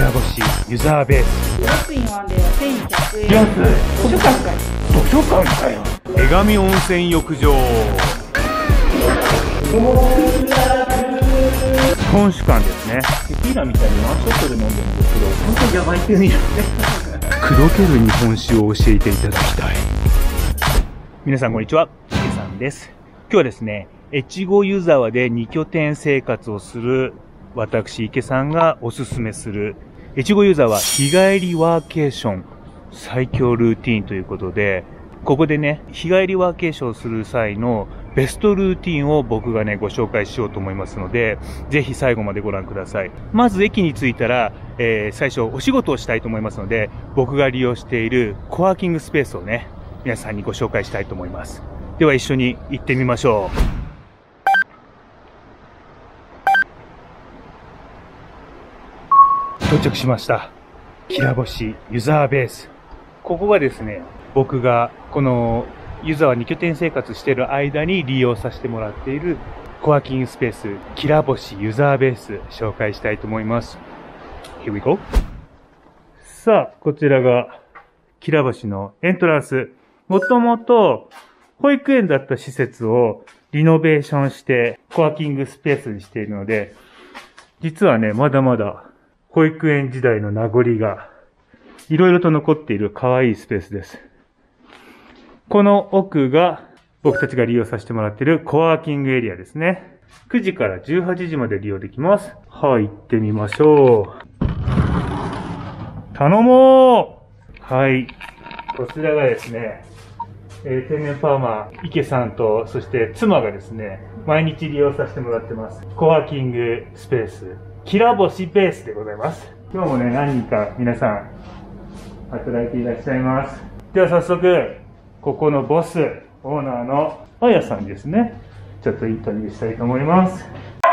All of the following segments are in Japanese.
ラ星ユザーベース。 ドロップインワンデーは1100円。 安い。 図書館かい。 図書館かよ。江上温泉浴場。本酒館ですね。テキーラみたいにワンショットで飲んでるんですけど、本当にやばいっていう意味なんで口説ける日本酒を教えていただきたい。皆さんこんにちは、池さんです。今日はですね、越後湯沢で2拠点生活をする私池さんがおすすめする越後湯沢日帰りワーケーション最強ルーティーンということで、ここでね、日帰りワーケーションする際のベストルーティンを僕がね、ご紹介しようと思いますので、ぜひ最後までご覧ください。まず駅に着いたら、最初お仕事をしたいと思いますので、僕が利用しているコワーキングスペースをね、皆さんにご紹介したいと思います。では一緒に行ってみましょう。到着しました。きらぼしユザーベース。ここがですね、僕がこの湯沢に拠点生活している間に利用させてもらっているコワーキングスペース、きらぼしユザーベース紹介したいと思います。Here we go. さあ、こちらがきらぼしのエントランス。もともと保育園だった施設をリノベーションしてコワーキングスペースにしているので、実はね、まだまだ保育園時代の名残がいろいろと残っている可愛いスペースです。この奥が僕たちが利用させてもらっているコワーキングエリアですね。9時から18時まで利用できます。はい、行ってみましょう。頼もう。はい。こちらがですね、天然ファーマー池さんと、そして妻がですね、毎日利用させてもらってます。コワーキングスペース、きらぼしベースでございます。今日もね、何人か皆さん働いていらっしゃいます。では早速、ここのボス、オーナーのあやさんにですね、ちょっとインタビューしたいと思います。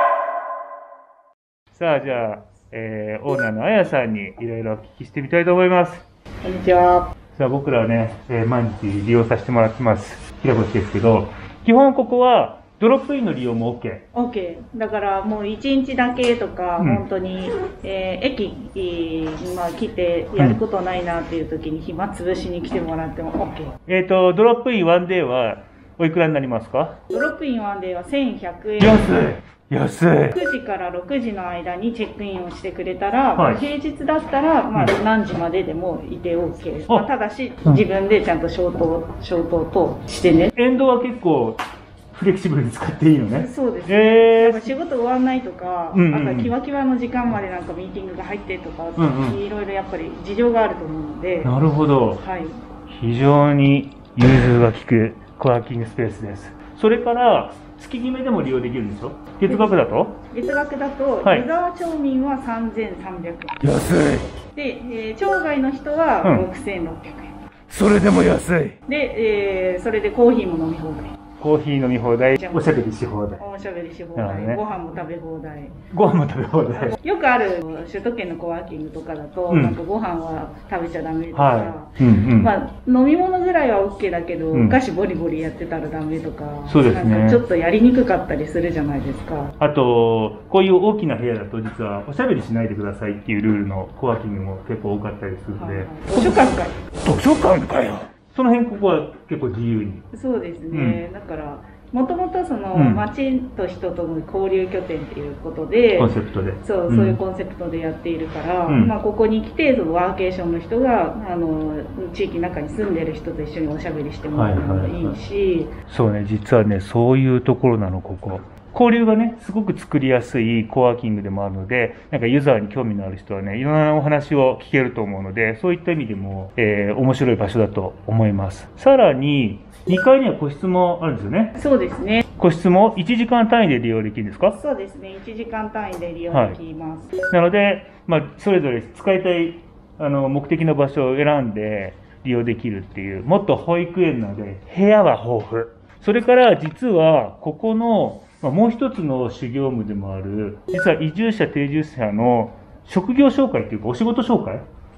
さあ、じゃあ、オーナーのあやさんにいろいろお聞きしてみたいと思います。 こんにちは。 さあ、僕らはね、毎日利用させてもらってます。きらぼしですけど、基本ここはドロップインの利用も OK。 OK。だからもう1日だけとか、本当に、駅に来てやることないなっていう時に暇つぶしに来てもらっても OK。 ドロップインワンデーはおいくらになりますか？ ドロップインワンデーは1100円。 安い。 9時から6時の間にチェックインをしてくれたら、はい、平日だったら、何時まででもいて OK。ただし、自分でちゃんと消灯としてね。 エンドは結構フレキシブルに使っていいのね。 そうですね。仕事終わんないとか、あとはキワキワの時間までなんかミーティングが入ってとか、いろいろやっぱり事情があると思うので。 なるほど。はい。非常に融通が利くコワーキングスペースです。それから、月決めでも利用できるんでしょ？月額だと？ 月額だと、湯沢町民は3300円。 安い。 で、町外の人は6600円。 それでも安い。 で、それでコーヒーも飲み放題。 コーヒー飲み放題、おしゃべりし放題。 おしゃべりし放題。ご飯も食べ放題。 ご飯も食べ放題。 よくある首都圏のコワーキングとかだと、なんかご飯は食べちゃダメとか、まあ飲み物ぐらいは OK だけど、お菓子ボリボリやってたらダメとか、そうですね。なんかちょっとやりにくかったりするじゃないですか。 あと、こういう大きな部屋だと実はおしゃべりしないでくださいっていうルールのコワーキングも結構多かったりするので。 図書館かい。 図書館かよ。その辺ここは結構自由に。 そうですね。だから、もともとその町と人との交流拠点っていうことで、 コンセプトで。 そういうコンセプトでやっているから、まあここに来て、そのワーケーションの人が、地域の中に住んでる人と一緒におしゃべりしてもらうのもいいし。 そうね、実はね、そういうところなの、ここ。交流がね、すごく作りやすいコワーキングでもあるので、なんかユーザーに興味のある人はね、いろんなお話を聞けると思うので、そういった意味でも、面白い場所だと思います。さらに、2階には個室もあるんですよね。 そうですね。 個室も1時間単位で利用できるんですか？ そうですね。1時間単位で利用できます。 なので、まあ、それぞれ使いたい、目的の場所を選んで利用できるっていう、もっと保育園なので、部屋は豊富。それから、実は、ここの、もう一つの修行務でもある、実は移住者、定住者の職業紹介っていうか、お仕事紹介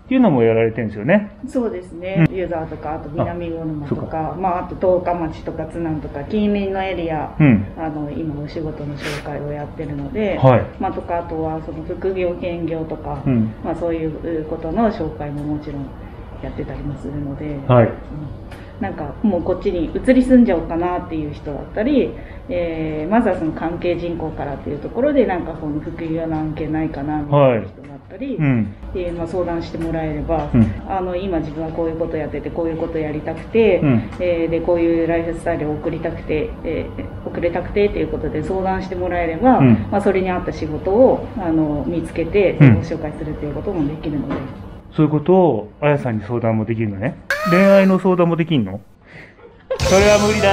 っていうのもやられてるんですよね。 そうですね。湯沢とか、あと南魚沼とか、あと十日町とか津南とか、近隣のエリア、今お仕事の紹介をやってるので、とか、あとはその副業、兼業とか、そういうことの紹介ももちろんやってたりもするので、なんかもうこっちに移り住んじゃおうかなっていう人だったり、まずはその関係人口からっていうところでなんかこの副業の案件ないかなみたいな人だったり、相談してもらえれば、今自分はこういうことやっててこういうことやりたくて、でこういうライフスタイルを送れたくてっていうことで相談してもらえれば、それに合った仕事を見つけてご紹介するっていうこともできるので。 そういうことをあやさんに相談もできるのね。恋愛の相談もできんの？それは無理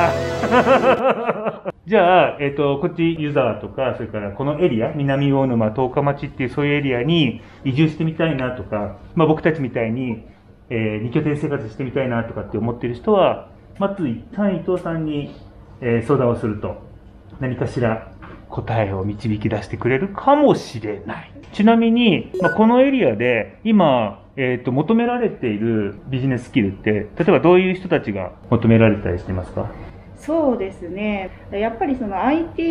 だじゃあ、こっち湯沢とか、それからこのエリア、南魚沼、十日町っていうそういうエリアに移住してみたいなとか、僕たちみたいに、二拠点生活してみたいなとかって思ってる人は、まず一旦伊藤さんに、相談をすると、何かしら答えを導き出してくれるかもしれない。ちなみに、このエリアで今、求められているビジネススキルって、例えばどういう人たちが求められたりしてますか？ そうですね。やっぱりその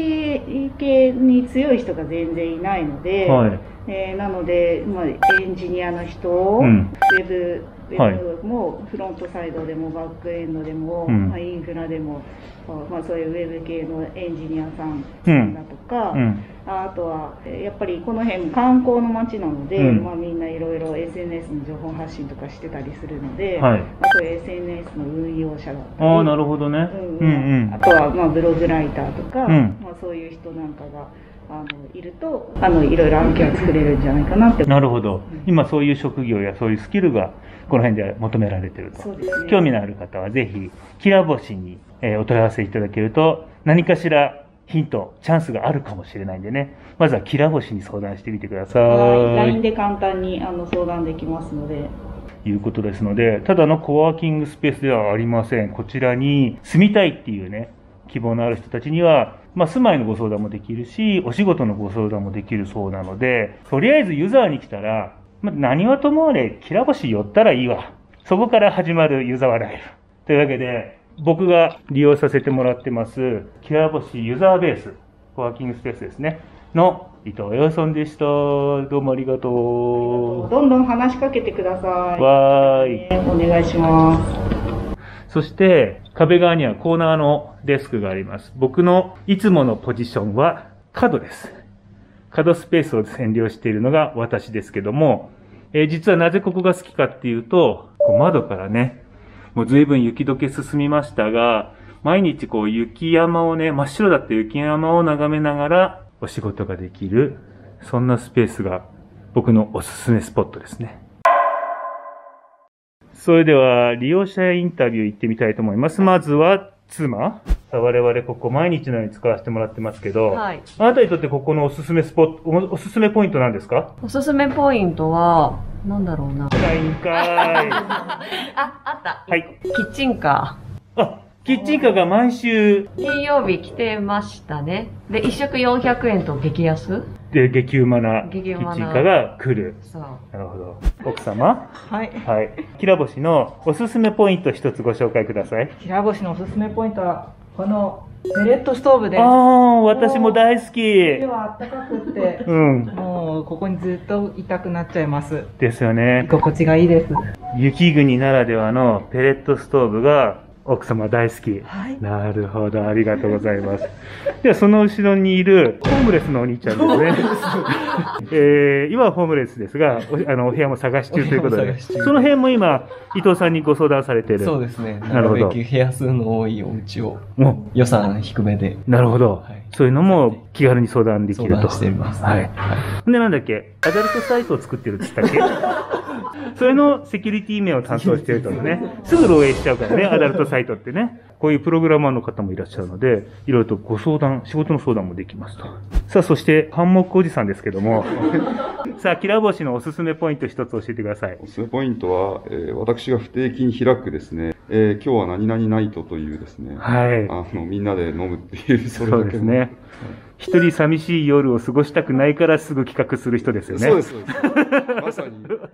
IT 系に強い人が全然いないので、なので、エンジニアの人、ウェブもフロントサイドでもバックエンドでも、インフラでも、そういうウェブ系のエンジニアさんだとか、あとはやっぱりこの辺観光の街なので、みんないろいろ SNS の情報発信とかしてたりするので、そういう SNS の運用者だったり、 なるほどね。 あとはブログライターとか、そういう人なんかがいるといろいろ案件を作れるんじゃないかなって。 なるほど。今そういう職業やそういうスキルがこの辺で求められていると。 そうですね。 興味のある方はぜひきらぼしにお問い合わせいただけると何かしらヒント、チャンスがあるかもしれないんでね。まずはきらぼしに相談してみてください。 LINE で簡単に相談できますので。 いうことですので、ただのコワーキングスペースではありません。こちらに住みたいっていうね、希望のある人たちには、住まいのご相談もできるし、お仕事のご相談もできるそうなので、とりあえず湯沢に来たら、何はともあれ、きらぼし寄ったらいいわ。そこから始まる湯沢ライフ。というわけで、僕が利用させてもらってます、きらぼし湯沢ベース、コワーキングスペースですね、の伊藤洋さんでした。どうもありがとう。 どんどん話しかけてください。 わーい。 お願いします。 そして、壁側にはコーナーのデスクがあります。僕のいつものポジションは角です。角スペースを占領しているのが私ですけども、実はなぜここが好きかっていうと、窓からね、もう随分雪解け進みましたが、毎日雪山をね、真っ白だった雪山を眺めながらお仕事ができる、そんなスペースが僕のおすすめスポットですね。それでは利用者インタビュー行ってみたいと思います。まずは妻。我々ここ毎日のように使わせてもらってますけど、あなたにとってここのおすすめおすすめポイントなんですか？ おすすめポイントは、なんだろうな。 ないんかーい。 あった。 はい。 キッチンカー。キッチンカーが毎週金曜日来てましたね。で、一食400円と激安で、激うまなキッチンカーが来る。 そう。 なるほど。奥様？ はい。 はい。きらぼしのおすすめポイント一つご紹介ください。 きらぼしのおすすめポイントは、このペレットストーブです。 私も大好き。 家は暖かくって、もうここにずっといたくなっちゃいます。 ですよね。 居心地がいいです。 雪国ならではのペレットストーブが奥様大好き。 はい。 なるほど、ありがとうございます。では、その後ろにいるホームレスのお兄ちゃんですね。今はホームレスですが、お部屋も探し中ということで、その辺も今、伊藤さんにご相談されている。 そうですね。なるほど。部屋数の多いお家を、予算低めで。 なるほど。そういうのも気軽に相談できると。 相談しています。 はい。で、なんだっけ、アダルトサイトを作ってるって言ったっけそれのセキュリティ面を担当しているとね、すぐ漏洩しちゃうからね、アダルトサイトってね。こういうプログラマーの方もいらっしゃるので、いろいろとご相談、仕事の相談もできますと。さあ、そして、ハンモックおじさんですけども、さあ、きらぼしのおすすめポイント一つ教えてください。 おすすめポイントは、私が不定期に開くですね、今日は何々ナイトというですね、みんなで飲むっていう、 それだけですね。一人寂しい夜を過ごしたくないからすぐ企画する人ですよね。 そうです、そうです。まさに。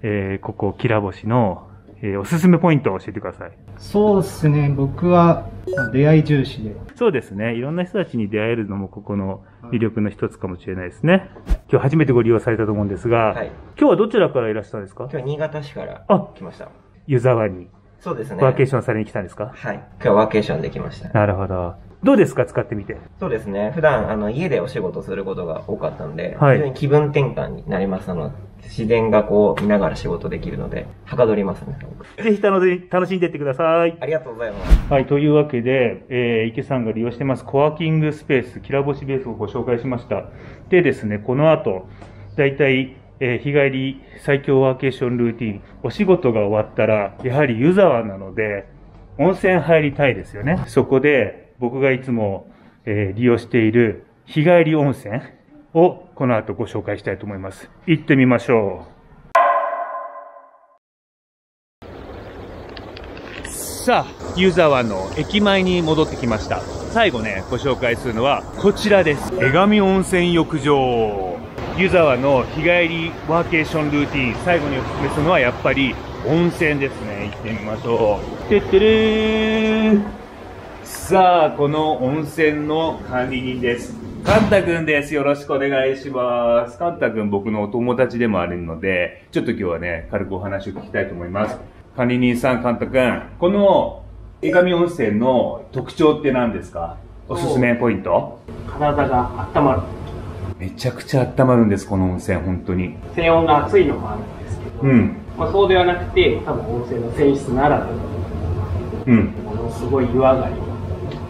ここ、きらぼしの、おすすめポイントを教えてください。 そうですね。僕は、出会い重視で。 そうですね。いろんな人たちに出会えるのもここの魅力の一つかもしれないですね。今日初めてご利用されたと思うんですが、はい、今日はどちらからいらっしゃったんですか？ 今日は新潟市から来ました。 湯沢に。 そうですね。 ワーケーションされに来たんですか？ はい。今日はワーケーションできました。 なるほど。どうですか？使ってみて。 そうですね。普段、家でお仕事することが多かったんで、はい、非常に気分転換になりましたので、自然がこう見ながら仕事できるので、はかどりますね。 ぜひ楽しんでいってください。 ありがとうございます。 はい、というわけで、池さんが利用してますコワーキングスペース、きらぼしベースをご紹介しました。でですね、この後、だいたい日帰り最強ワーケーションルーティン、お仕事が終わったら、やはり湯沢なので、温泉入りたいですよね。そこで、僕がいつも、利用している日帰り温泉をこの後ご紹介したいと思います。行ってみましょう。さあ、湯沢の駅前に戻ってきました。最後ね、ご紹介するのはこちらです。江上温泉浴場。湯沢の日帰りワーケーションルーティン、最後にお勧めするのはやっぱり温泉ですね。行ってみましょう。てってれー。さあ、この温泉の管理人です。カンタくんです。よろしくお願いします。カンタくん僕のお友達でもあるので、ちょっと今日はね、軽くお話を聞きたいと思います。管理人さん、カンタくん、この江上温泉の特徴って何ですか？おすすめポイント？ 体が温まる。 めちゃくちゃ温まるんです、この温泉、本当に。 泉温が熱いのもあるんですけど、そうではなくて、多分温泉の泉質ならではの、ものすごい湯上がりを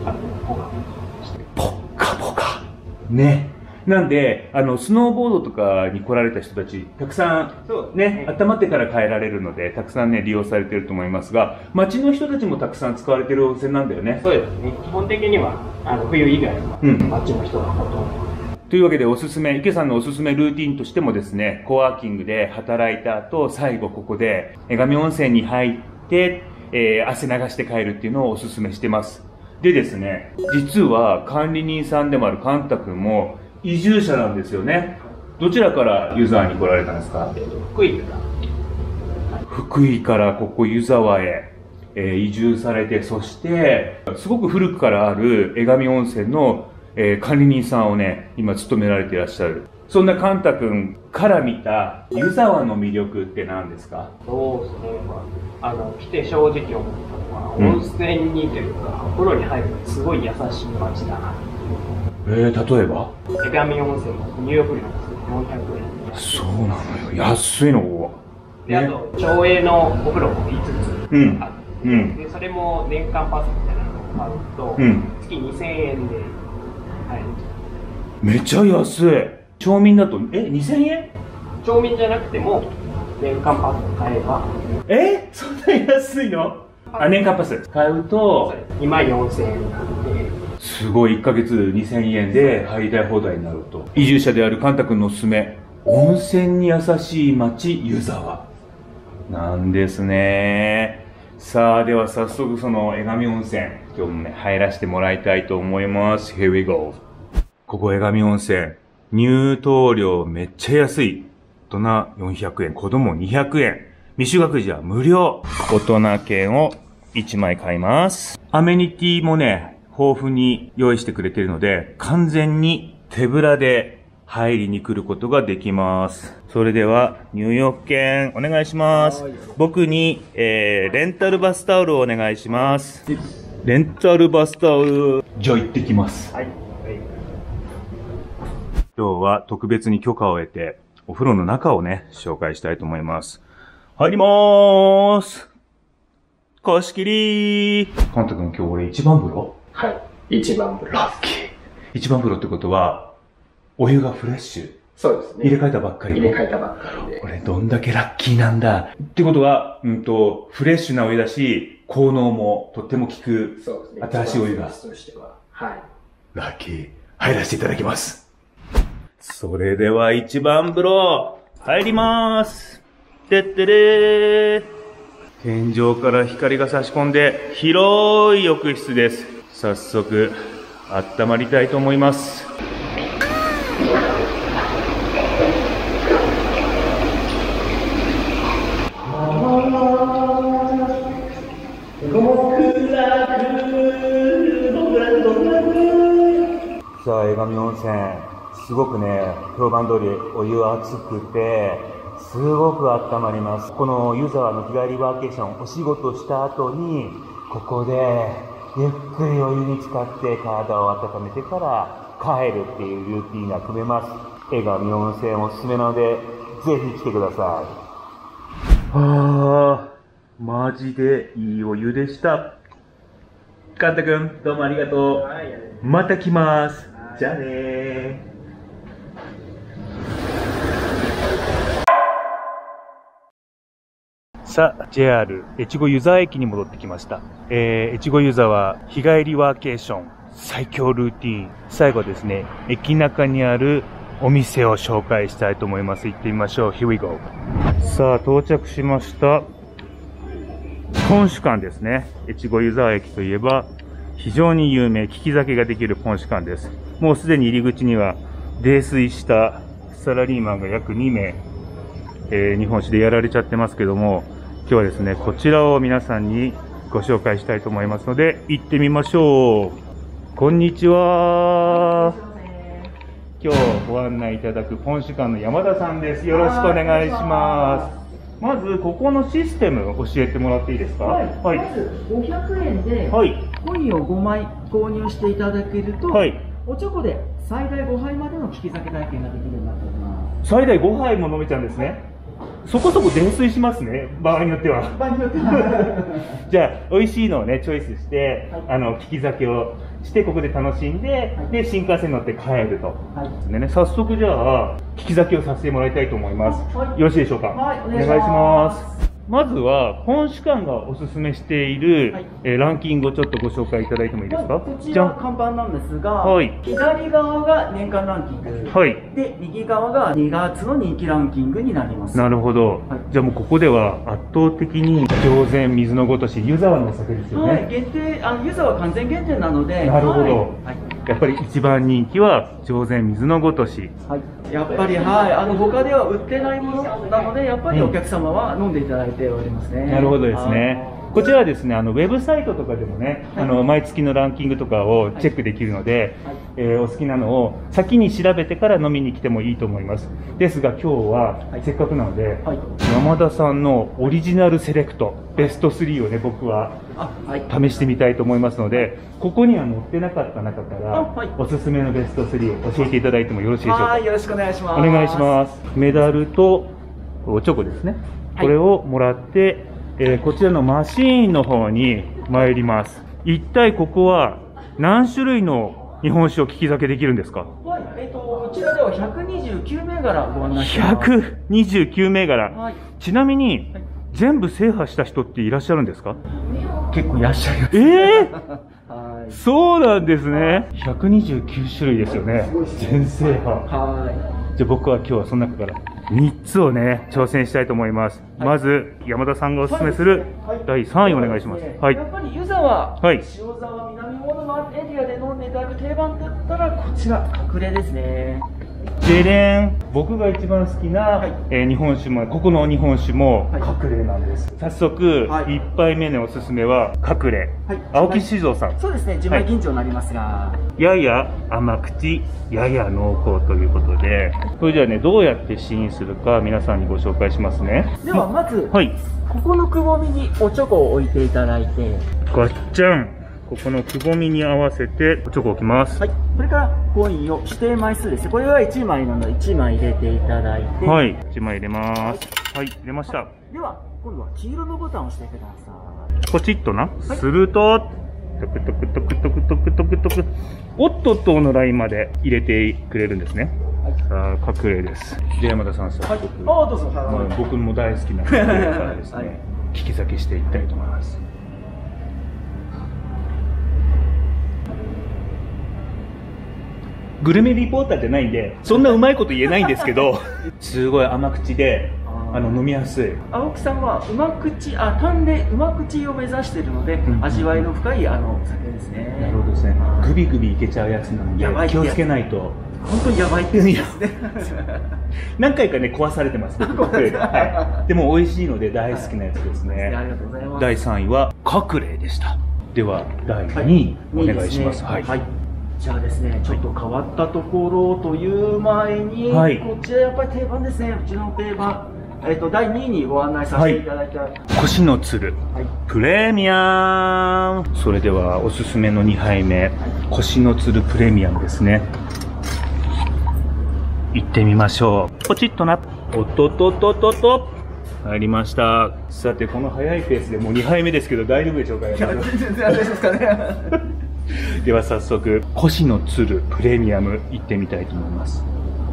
ポッカポカ。ね。なんで、スノーボードとかに来られた人たち、たくさん、ね、温まってから帰られるので、たくさんね、利用されてると思いますが、街の人たちもたくさん使われてる温泉なんだよね。 そうですね。基本的には、冬以外は、街の人がほとんど。 というわけでおすすめ、池さんのおすすめルーティンとしてもですね、コワーキングで働いた後、最後ここで、江上温泉に入って、汗流して帰るっていうのをおすすめしてます。でですね、実は管理人さんでもあるカンタ君も移住者なんですよね。どちらから湯沢に来られたんですか？ 福井から。 福井からここ湯沢へ、移住されて、そして、すごく古くからある江上温泉の、管理人さんをね、今務められていらっしゃる。そんなカンタ君から見た湯沢の魅力って何ですか？ そうですね。来て正直思ったのは、温泉にというか、お風呂に入るとすごい優しい街だな。 例えば？ 江上温泉も入浴料です400円。 そうなのよ。安いの、ここ。 で、あと、町営のお風呂も5つあって、で、それも年間パスみたいなのを買うと、月2000円で入る。 めちゃ安い。町民だと、2000円？ 町民じゃなくても、年間パスを買えば。 そんな安いの？年間パス買うと、 24000円なんで。 すごい、1ヶ月2000円で入りたい放題になると。移住者であるカンタ君のおすすめ、温泉に優しい街、湯沢。なんですね。さあ、では早速その江上温泉、今日もね、入らせてもらいたいと思います。Here we go. ここ江上温泉、入湯料めっちゃ安い。大人400円、子供200円。未就学児は無料。大人券を1枚買います。アメニティもね、豊富に用意してくれているので、完全に手ぶらで入りに来ることができます。それでは、入浴券お願いします。僕に、レンタルバスタオルをお願いします。レンタルバスタオル。じゃあ行ってきます。今日は特別に許可を得て、お風呂の中をね、紹介したいと思います。入りまーす。貸し切りー。カンタ君今日俺一番風呂？ はい。一番風呂。 ラッキー。一番風呂ってことは、お湯がフレッシュ。 そうですね。 入れ替えたばっかり。 入れ替えたばっかりで。 俺どんだけラッキーなんだ。ってことは、フレッシュなお湯だし、効能もとっても効く。 そうですね。 新しいお湯が。 としては。はい。 ラッキー。入らせていただきます。それでは一番風呂、入りまーす。てってれー。天井から光が差し込んで、広い浴室です。早速、温まりたいと思います。 江上温泉、すごくね、評判通りお湯熱くて、すごく温まります。この湯沢の日帰りワーケーション、お仕事した後に、ここでゆっくりお湯に浸かって体を温めてから帰るっていうルーティンが組めます。江上温泉おすすめなので、ぜひ来てください。マジでいいお湯でした。カンタ君、どうもありがとう。また来ます。じゃあねー。さあ、JR 越後湯沢駅に戻ってきました。越後湯沢日帰りワーケーション最強ルーティーン。最後ですね、駅中にあるお店を紹介したいと思います。行ってみましょう。Here we go。さあ、到着しました。ポン酒館ですね。越後湯沢駅といえば、非常に有名、利き酒ができるポン酒館です。もうすでに入り口には、泥酔したサラリーマンが約2名、日本酒でやられちゃってますけども、今日はですね、こちらを皆さんにご紹介したいと思いますので、行ってみましょう。こんにちは。今日ご案内いただくポン酒館の山田さんです。よろしくお願いします。まず、ここのシステムを教えてもらっていいですか？ はい。まず、500円で、コインを5枚購入していただけると、おちょこで最大5杯までの利き酒体験ができるようになっております。 最大5杯も飲めちゃうんですね。そこそこ泥酔しますね、場合によっては。 場合によっては。 じゃあ、美味しいのをね、チョイスして、利き酒をして、ここで楽しんで、で、新幹線に乗って帰ると。でね、早速じゃあ、利き酒をさせてもらいたいと思います。よろしいでしょうか？はい、お願いします。まずは、ポン酒館がおすすめしている、ランキングをちょっとご紹介いただいてもいいですか？ こちら看板なんですが、左側が年間ランキング、で、右側が2月の人気ランキングになります。 なるほど。じゃあもうここでは圧倒的に上善水のごとし、湯沢のお酒ですよね。 限定、湯沢完全限定なので。 なるほど。やっぱり一番人気は上善水のごとし。 やっぱり他では売ってないものなので、やっぱりお客様は飲んでいただいておりますね。 なるほどですね。こちらはですね、ウェブサイトとかでもね、毎月のランキングとかをチェックできるので、お好きなのを先に調べてから飲みに来てもいいと思います。ですが今日は、せっかくなので、山田さんのオリジナルセレクト、ベスト3をね、僕は試してみたいと思いますので、ここには載ってなかった中から、おすすめのベスト3を教えていただいてもよろしいでしょうか？ はい、よろしくお願いします。 お願いします。メダルとおチョコですね。これをもらって、こちらのマシーンの方に参ります。一体ここは何種類の日本酒を利き酒できるんですか？ はい、こちらでは129銘柄ご案内してます。 129銘柄。ちなみに、全部制覇した人っていらっしゃるんですか？ 結構いらっしゃいます。 そうなんですね。129種類ですよね。全制覇。じゃあ僕は今日はその中から3つをね、挑戦したいと思います。まず、山田さんがおすすめする第3位お願いします。 やっぱり湯沢、塩沢、南物のエリアで飲んでいただく定番だったら、こちら、隠れですね。 でれん、僕が一番好きな、日本酒も、ここの日本酒も隠れなんです。早速、1杯目のおすすめは隠れ。青木酒造さん。 そうですね、自前吟醸になりますが。 やや甘口、やや濃厚ということで、それではね、どうやって試飲するか皆さんにご紹介しますね。 ではまず、ここのくぼみにおチョコを置いていただいて。 ガッチャン。ここのくぼみに合わせておチョコを置きます。 これからコインを指定枚数です。これは1枚なので1枚入れていただいて。 はい、1枚入れます。はい、入れました。 では、今度は黄色のボタンを押してください。 ポチッとな。すると、トクトクトクトクトクトクトク。おっとっとのラインまで入れてくれるんですね。さあ、隠れです。で、山田さん、早速。 どうぞ。 僕も大好きな隠れからですね、利き酒していきたいと思います。グルメリポーターじゃないんで、そんなうまいこと言えないんですけど、すごい甘口で、飲みやすい。 青木さんは単でうま口を目指しているので、味わいの深いお酒ですね。 なるほどですね。グビグビいけちゃうやつなんで、気をつけないと。 本当にやばいって言うんですね。 何回かね、壊されてます。でも美味しいので大好きなやつですね。 ありがとうございます。 第3位は隠れでした。では、第2位お願いします。 じゃあですね、ちょっと変わったところという前に、はい、こちらやっぱり定番ですね、うちの定番。第2位にご案内させていただいた、 腰のつる、プレミアム。それではおすすめの2杯目、腰のつるプレミアムですね。行ってみましょう。ポチッとな。おっとっとっとっとっと。入りました。さて、この早いペースでもう2杯目ですけど大丈夫でしょうか。 いや、全然大丈夫ですかね。 では早速、腰のつるプレミアム行ってみたいと思います。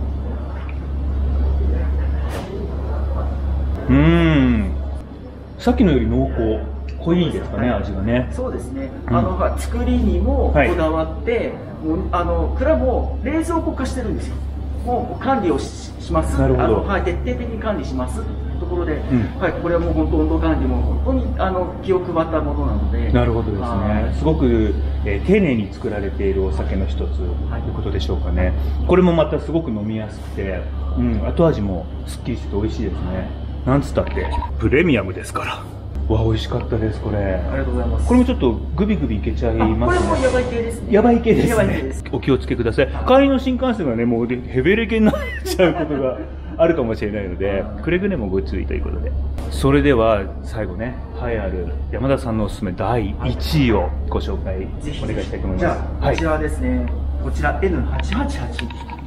さっきのより濃厚、濃いですかね、味がね。 そうですね。作りにもこだわって、蔵も冷蔵庫化してるんですよ。もう管理をします。なるほど。徹底的に管理します。ところで、これはもう本当温度管理も本当に気を配ったものなので。 なるほどですね。すごく丁寧に作られているお酒の一つということでしょうかね。これもまたすごく飲みやすくて、後味もすっきりして美味しいですね。なんつったってプレミアムですから。わ、美味しかったですこれ。 ありがとうございます。 これもちょっとグビグビいけちゃいますね。 これもヤバい系ですね。 ヤバい系ですね。お気をつけください。帰りの新幹線がね、もうヘベレケになっちゃうことがあるかもしれないので、くれぐれもご注意ということで。それでは最後ね、栄えある山田さんのおすすめ第1位をご紹介お願いしたいと思います。 じゃあこちらですね、こちら N888。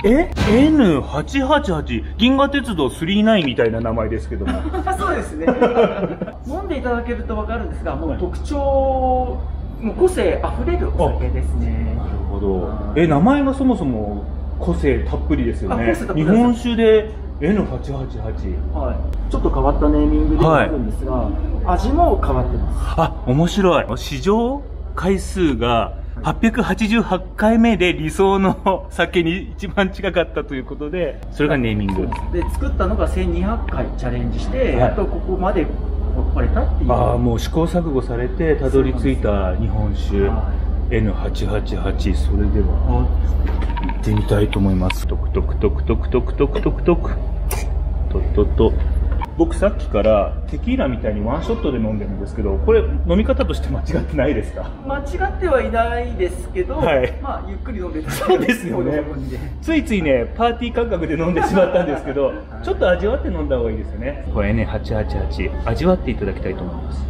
N888 銀河鉄道39みたいな名前ですけども。 そうですね。飲んでいただけると分かるんですが、もう特徴、もう個性あふれるお酒ですね。 なるほど。名前がそもそも個性たっぷりですよね。日本酒で N888。 はい。ちょっと変わったネーミングであるんですが、味も変わってます。 あ、面白い。試乗回数が888回目で理想の酒に一番近かったということで、それがネーミングで作ったのが1200回チャレンジして、やっとここまで来れたっていう。 ああ、もう試行錯誤されてたどり着いた日本酒 N888。それでは行ってみたいと思います。トクトクトクトクトクトクトクトクトットット。僕さっきからテキーラみたいにワンショットで飲んでるんですけど、これ飲み方として間違ってないですか？ 間違ってはいないですけど、まあゆっくり飲んでた。 そうですよね。ついついね、パーティー感覚で飲んでしまったんですけど、ちょっと味わって飲んだ方がいいですよね。これね、888味わっていただきたいと思います。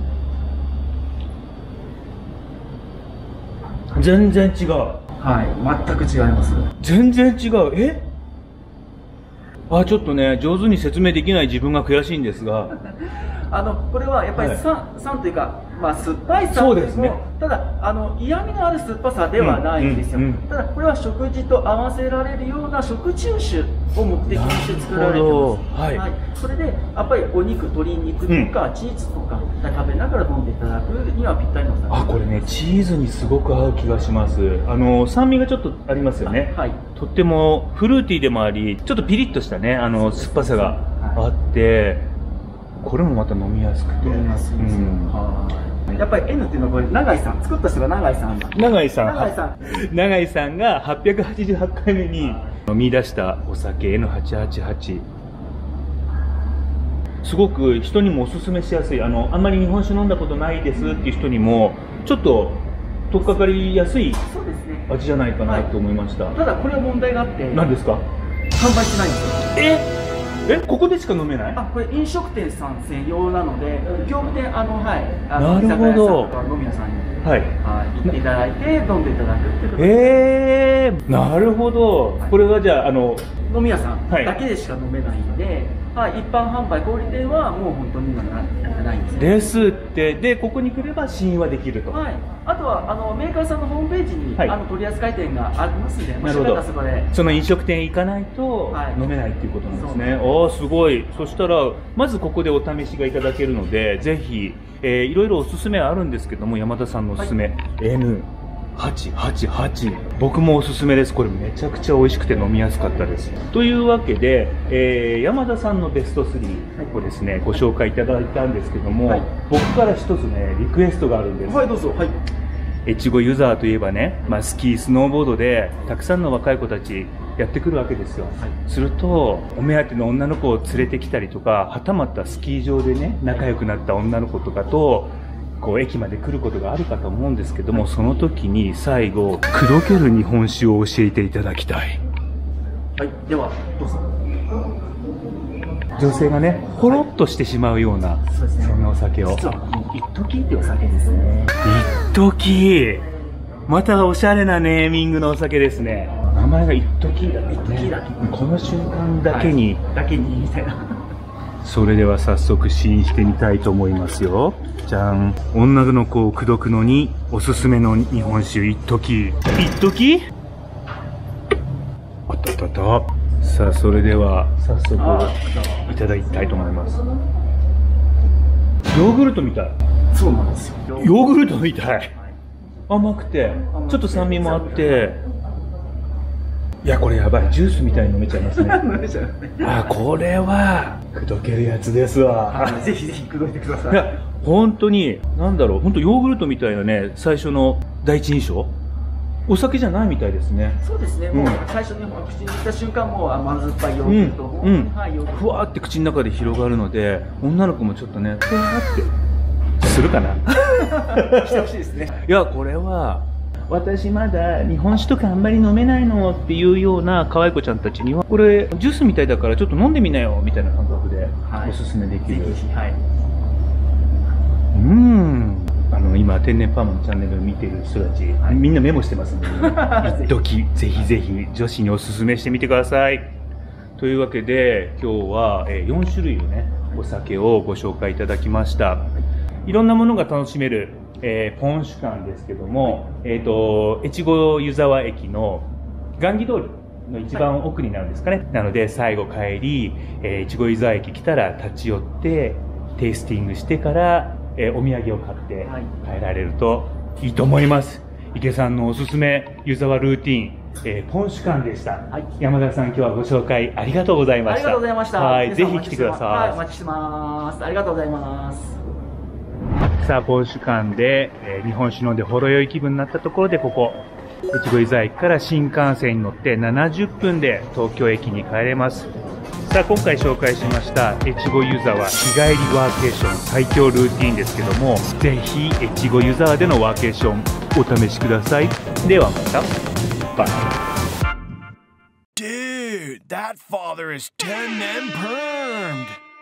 全然違う。 はい、全く違います。 全然違う。ちょっとね、上手に説明できない自分が悔しいんですが。 これはやっぱり酸というか、まあ、酸っぱい酸というも、ただ、嫌味のある酸っぱさではないんですよ。ただ、これは食事と合わせられるような食中酒を目的にして作られてます。それで、やっぱりお肉、鶏肉とか、チーズとか食べながら飲んでいただくにはぴったりのお酒。 これね、チーズにすごく合う気がします。酸味がちょっとありますよね。とってもフルーティーでもあり、ちょっとピリッとしたね、酸っぱさがあって、これもまた飲みやすくて。 やっぱり N っていうのはこれ永井さん、作った人が永井さん。 永井さんが888回目に見出したお酒 N888。すごく人にもおすすめしやすい。あんまり日本酒飲んだことないですっていう人にもちょっと取っかかりやすい味じゃないかなと思いました。 ただこれは問題があって。 何ですか？ 販売してないんですよ。 ここでしか飲めない？ これ飲食店さん専用なので、業務店、 なるほど。 飲み屋さんに、行っていただいて、飲んでいただくってことです。 なるほど。これはじゃあ、 飲み屋さんだけでしか飲めないので、一般販売、小売店はもう本当に今やってないんですね。 ですって、で、ここに来れば試飲はできると。 あとはメーカーさんのホームページに、取り扱い店がありますので、 なるほど。その飲食店行かないと飲めないっていうことなんですね。すごい。そしたら、まずここでお試しがいただけるので、ぜひ、いろいろおすすめあるんですけども、山田さんのおすすめ、N888。僕もおすすめです。これめちゃくちゃ美味しくて飲みやすかったです。というわけで、山田さんのベスト3をですね、ご紹介いただいたんですけども、僕から一つね、リクエストがあるんです。 どうぞ。 越後ユーザーといえばね、スキー、スノーボードでたくさんの若い子たちやってくるわけですよ。すると、お目当ての女の子を連れてきたりとか、はたまたスキー場でね、仲良くなった女の子とかと、 こう駅まで来ることがあるかと思うんですけども、その時に最後口説ける日本酒を教えていただきたい。 はい、ではどうぞ。 女性がね、ほろっとしてしまうような、そんなお酒を。 実は一時っていうお酒ですね。 一時、またおしゃれなネーミングのお酒ですね。名前が一時だね。この瞬間だけに、 だけにみたいな。 それでは早速試飲してみたいと思いますよ。じゃん。女の子を口説くのにおすすめの日本酒一時。一時？あったったった。さあ、それでは早速いただきたいと思います。ヨーグルトみたい。 そうなんですよ。 ヨーグルトみたい。甘くて、ちょっと酸味もあって、いや、これやばい。ジュースみたいに飲めちゃいますね。 飲めちゃうね。 あ、これは、口説けるやつですわ。 ぜひぜひ口説いてください。 いや、本当に、なんだろう、本当ヨーグルトみたいなね、最初の第一印象お酒じゃないみたいですね。 そうですね。もう最初に口に入れた瞬間、もう甘酸っぱいヨーグルト。 ふわーって口の中で広がるので、女の子もちょっとね、ふわーってするかな。 してほしいですね。 いや、これは、私まだ日本酒とかあんまり飲めないのっていうような可愛い子ちゃんたちには、これジュースみたいだからちょっと飲んでみなよみたいな感覚でおすすめできる。 はい。 今天然パーマのチャンネルを見ている人たち、みんなメモしてますので、一時ぜひぜひ女子におすすめしてみてください。というわけで今日は4種類のねお酒をご紹介いただきました。いろんなものが楽しめるポン酒館ですけども、越後湯沢駅の雁木通りの一番奥になるんですかね。なので最後帰り、越後湯沢駅来たら立ち寄ってテイスティングしてからお土産を買って帰られるといいと思います。池さんのおすすめ湯沢ルーティン、ポン酒館でした。山田さん、今日はご紹介ありがとうございました。 ありがとうございました。 はい、ぜひ来てください。 はい、お待ちしてます。ありがとうございます。 さあ、ポン酒館で、日本酒飲んでほろ酔い気分になったところで、ここ越後湯沢駅から新幹線に乗って70分で東京駅に帰れます。さあ、今回紹介しました越後湯沢日帰りワーケーション最強ルーティンですけども、ぜひ越後湯沢でのワーケーションお試しください。ではまた。バイ。 Dude, that father is 10 and permed.